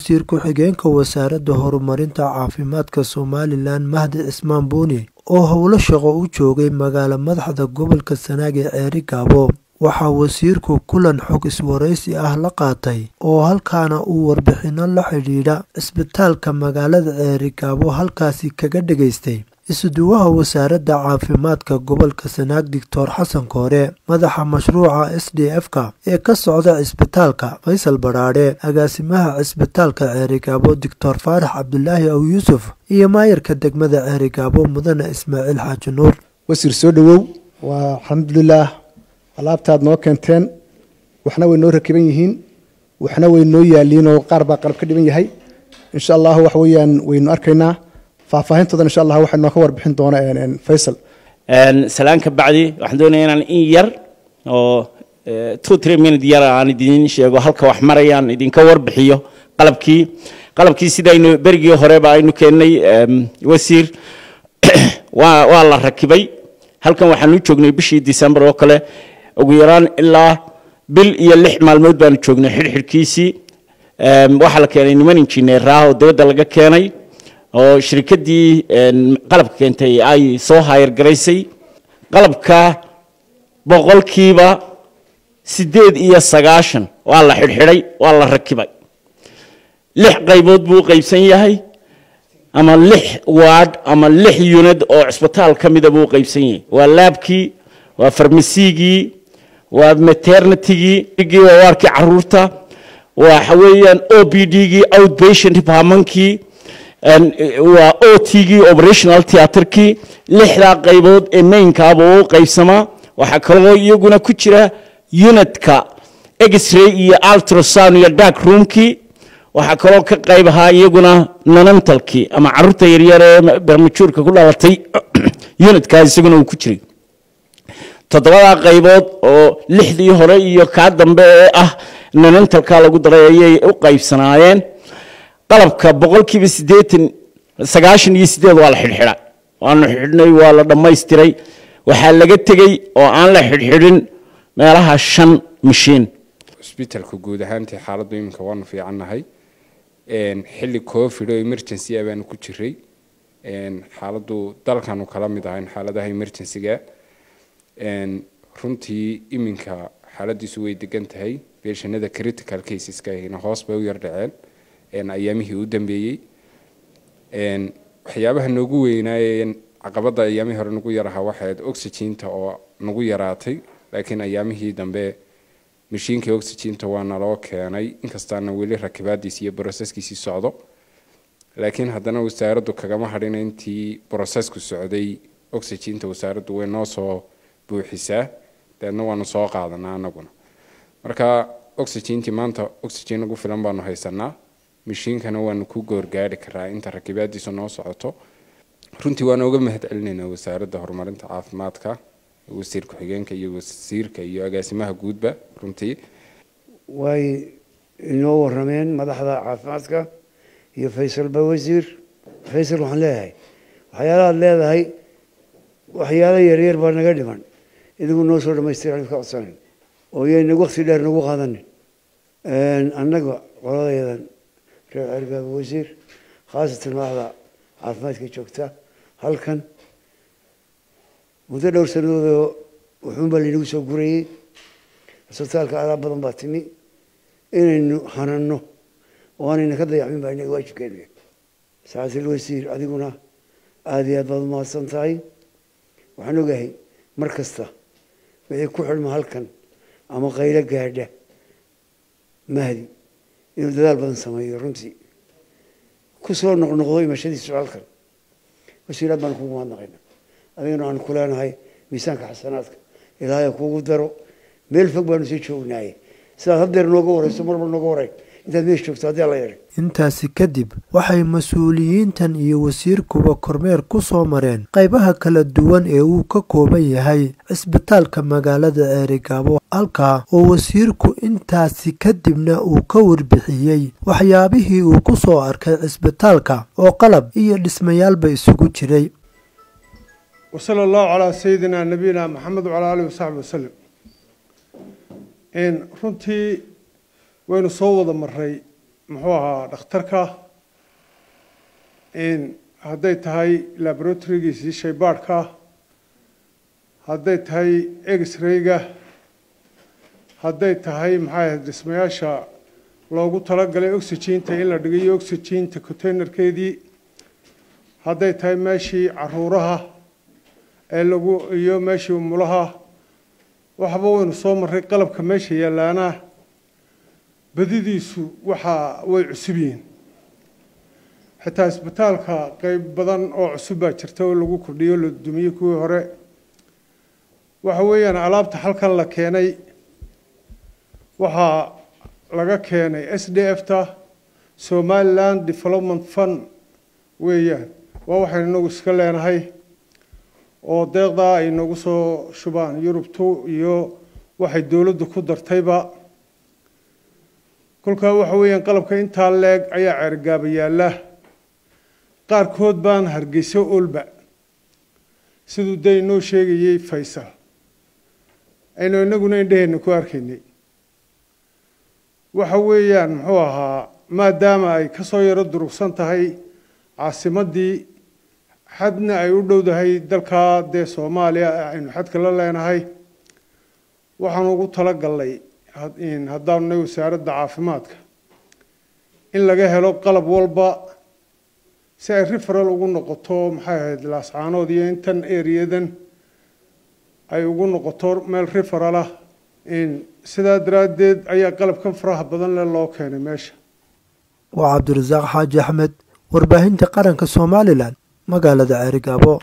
wasiir ku-xigeenka wasaaradda horumarinta caafimaadka Somaliland Mahdi Cismaan Buuni oo howlo shaqo u joogay magaala madaxda gobolka Sanaag ee Ceerigaabo. waxaa wasiirku kulan xog iswaraysi ah la qaatay oo halkaana uu warbixino la xidhiidha isbitaalka magaalada Ceerigaabo halkaasi kaga dhageystay isuduwaha wasaaradda caafimaadka gobolka Sanaag Dr. Xasan Koore, madaxa mashruuca SDF-ka ee ka socda isbitaalka Faysal Baraade, agaasimaha isbitaalka Ceerigaabo Dr. Faarax Cabdulaahi Aw Yuusuf iyo maayarka degmada Ceerigaabo Mudane Ismaaciil Xaaji Nuur. wasiir soo dhawow waa alxamdulillaah alaabtaad noo keenteen waxna way noo rakiban yihiin waxna way noo yaaliin oo qaar baa qalab ka dhiban yahay insha Allah wax weeyaan waynu arkaynaa faahfaahintooda insha Allah waxa noo ka warbixin doona Faysal salaanka bacdi waxaan doonayaa inaan in yar oo 2-3 minutes yar aan idin sheego halka wax marayaan idinka warbixiyo qalabkii sidaynu berigii hore baa aynu keenay wasiir waa la rakibay halkan waxaan u joognay bishii December oo kale ugu yaraan ilaa bil iyo 6 maalmood baan joognay xirxirkiisii waxa la keenay niman injineer oo dawladda laga keenay oo shirkadii qalabka keentay ay soo hayr garaysay qalabka boqolkiiba 98 waa la xirxiray waa la rakibay 6 qaybood buu qaybsan yahay ama 6 ward ama 6 unit oo isbitaal kamida buu qaybsan yahay waa labkii waa farmasigii waa maternity-gii waa warkii caruurta waxa weeyaan OPD-gii outpatient department-kii waa OT-gii operational theatre-kii 6 qaybood ee main-ka buu qaybsamaa waxa kale oo iyaguna ku jira unit-ka X-ray iyo ultrasound iyo dark room-kii waxa kale oo ka qayb ahaa iyaguna nanantalkii ama caruurta yaryar ee barmajuurka ku dhalatay unit-ka isaguna uu ku jiray 7 qaybood oo 6dii hore iyo ka dambe ee ah nanantalka lagu daray ayay u qaybsanaayeen qalabka boqolkiiba 98 waa la xidhxidhay waanu xidhnay waa la dhammaystiray waxaa laga tegay oo aan la xidhxidhin meelaha 5 mishiin isbitaalka guud ahaantii xaaladdu iminka waanu fiicannahay xilli covid oo emergency ah baan ku jiray xaaladdu dalkanu kala mid ahayn xaaladaha emergency-ga runtii iminka xaaladiisu way degan tahay beeshanada critical cases-ka ina hoos bay u yar dhaceen ayaamihii u dambeeyay waxyaabaha noogu weynaayeen caqabada ayaamihii hore nagu yaraha waxaad oxygen-ta oo nagu yaraatay laakiin ayaamihii dambe mishiinka oxygen-ta waa naloo keenay inkastaana weli rakibaadiisa iyo processkiisii socdo laakiin haddana wasaaraddu kagama hadhin intii processku socday oxygen-ta wasaaraddu way noo soo buuxisaa deedna waanu soo qaadanaa anaguna marka oxygen-tii maanta oxygen ugu filan baanu haysanaa mishiinkana waanu ku goorgaari karaa inta rakibaadiisu noo socoto runtii waan uga mahadcelinaynaa wasaaradda horumarinta caafimaadka wasiir ku-xigeenka iyo wasiirka iyo agaasimaha guudba runtii way inoo warameen madaxda caafimaadka iyo Faysal wasiir Faysal waxaan leeyahay waxyaalaha leedahay waxyaalo yaryar baa naga dhiman idigu noo soo dhamaystiran ka codsanin oo yeen waqti dheer nagu qaadanin annaga qoladeedan reer Ceerigaabo wasiir khaasatan madaxda caafimaadka joogta halkan muddo dhowr sanadood wuxuu baa lagu soo gurayay isbitaalka alaab badan baa timi inaynu hanano oo aanayna ka dayacmin baa inaga waajibkeena saasil wasiir adiguna aad iyo aad baad mahadsan tahay waxaan ogahay mar kasta wixii ku xidhma halkan ama qaylo gaadha Mahdi inuu dadaal badan sameeyo runtii ku soo noqnoqdo imashadiisa halkan wasiirad baan kugu mahadnaqaynaa adigana aan ku leenahay miisaanka xasanaadka ilaahay kugu daro meel fog baanu sii joognaay sidaad haddeer nooga warayso marba nooga waray intaad meesha joogto haddii la yeelay intaasi kadib waxay mas'uuliyiintan iyo wasiirkuba kormeer ku soo mareen qaybaha kala duwan ee uu ka kooban yahay isbitaalka magaalada Ceerigaabo halka oo wasiirku intaasi kadibna uu ka warbixiyay waxyaabihii uu ku soo arkay isbitaalka oo qalab iyo dhismayaalba isugu jiray. وصلى الله على سيدنا نبينا محمد وعلى آله وصحبه وسلم runtii waynu soo wada maray muxuu dhakhtarka in hadday tahay laboratorygiisii shaybaadhka hadday tahay x-rayga hadday tahay maxay dhismayaasha loogu talagalay oxygen-ta in la dhigayo oxygen-ta containerkeedii hadday tahay meeshii caruuraha ee lagu iyo meeshii umulaha waxba waynu soo marray qalabka meesha yaalaana badidiisu waxa way cusub yihiin xitaa isbitaalka qayb badan oo cusub baa jirta oo lagu kordhiyo la dumiyey kuwii hore waxa weeyaan alaabta halkan la keenay waxaa laga keenay SDF-ta Somaliland Development Fund weeyaan waa waxaynu inagu iska leenahay oo deeqda ay nagu soo shubaan Yurubtu iyo waxay dawladdu ku dartayba kolka waxa weeyaan qalabka inta leeg ayaa cergaaba yaala qaarkood baan Hargeysa olba sidoo day noo sheegayay Faysal aynu inaguna indheena ku arkaynay waxa weeyaan muxuu ahaa maadaama ay ka soo yaro durugsan tahay caasimadii xadna ay u dhowdahay dalka Soomaaliya aynu xadka la leenahay waxaan ugu talagalay in haddaan wasaaradda caafimaadka in laga helo qalab walba si ay referral ugu noqoto maxay ahayd laascaanood iyo intan areadan ay ugu noqoto meel referral ah in sidaa daraadeed ayaa qalabkan faraha badan loo keenay meesha waa Cabdirasaaq Xaaji Axmed warbaahinta qaranka Somaliland magaalada Ceerigaabo.